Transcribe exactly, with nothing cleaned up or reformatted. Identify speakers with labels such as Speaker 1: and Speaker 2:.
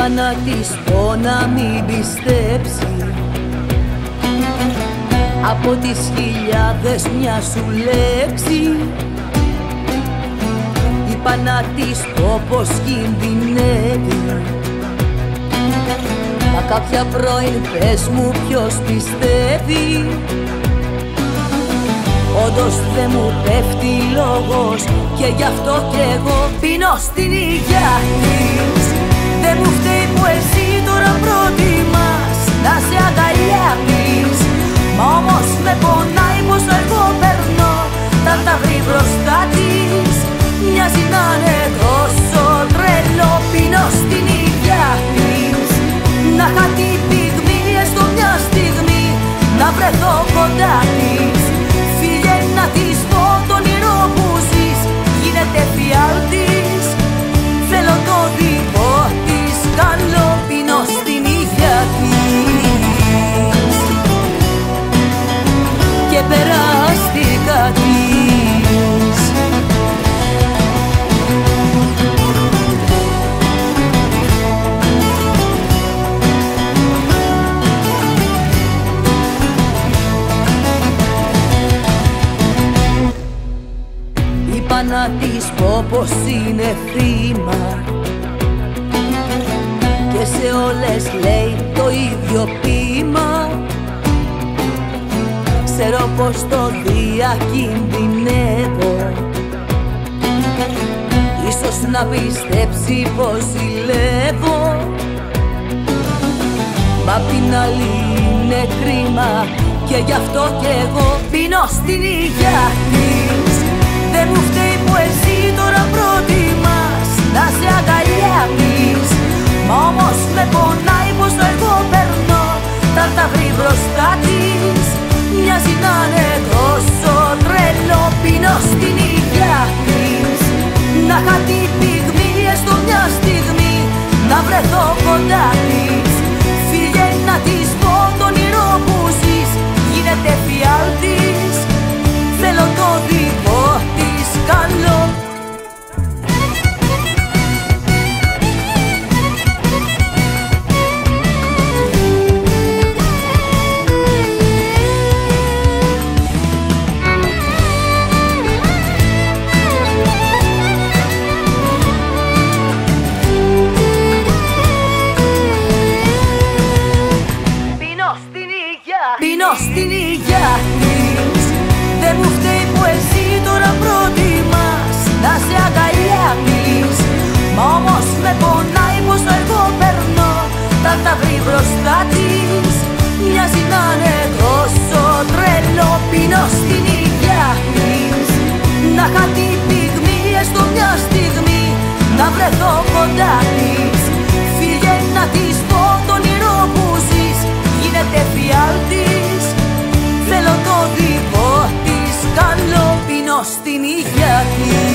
Speaker 1: Είπα να της πω να μην πιστέψει, από τις χιλιάδες μια σου λέξη. Είπα να της πω πως κινδυνεύει, μα κάποια πρώην πες μου ποιος πιστεύει. Όντως δεν μου πέφτει λόγος και γι' αυτό κι εγώ πίνω στην υγειά της. Δεν μου φταίει που εσύ τώρα προτιμάς να σε αγκαλιά της, μα όμως με πονάει πως εγώ περνώ τα τα βρει μπροστά της. Μοιάζει να είναι τόσο τρελό, πίνω στην υγειά της. Να είχα την πυγμή έστω μια στιγμή, να βρεθώ κοντά της. Φίλε να της πω το όνειρο που ζεις γίνεται φιάλτης. Θέλω το δικό της καλό, πίνω στην υγειά της και περάστηκα της. Είπα να της πω πως είναι θύμα και σε όλες λέει το ίδιο ποίημα. Ξέρω πως το διακινδυνεύω, ίσως να πιστέψει πως ζηλεύω, μα απ' την άλλη είναι κρίμα και γι' αυτό κι εγώ πίνω στην υγειά της. Δεν μου φταίει που εσύ τώρα προτιμάς να σε αγκαλιά της, μα όμως με πονάει πως εγώ περνώ τα τα βρει μπροστά της. Μοιάζει να είναι τόσο τρελό, πίνω στην υγειά της. Να είχα την πυγμή έστω μια στιγμή, να βρεθώ κοντά της. Φίλε να της πω το όνειρο που ζεις γίνεται φιάλτης. Θέλω το δικό της καλό. Πίνω στην υγειά της. Δεν μου φταίει που εσύ τώρα προτιμάς να σε αγκαλιά της, μα όμως με πονάει πως εγώ περνώ τα τα βρει μπροστά της. Μοιάζει να είναι τόσο τρελό, πίνω στην υγειά της. Να είχα την πυγμή έστω μια στιγμή, να βρεθώ κοντά της. Φίλε να της πω το όνειρο που ζεις γίνεται φιάλτης. Θέλω το δικό της καλό, πίνω στην υγειά της.